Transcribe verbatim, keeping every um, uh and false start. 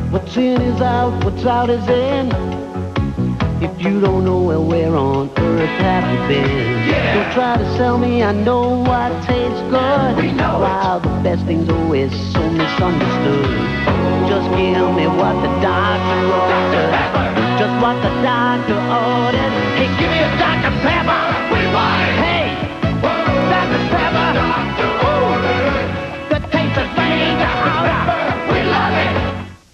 What's in is out, what's out is in. If you don't know, well, where on earth have you been? Yeah. Don't try to sell me, I know what tastes good. We know While the best things always so misunderstood. Just give me what the doctor ordered. Just what the doctor ordered. Hey, give me a Doctor Pepper.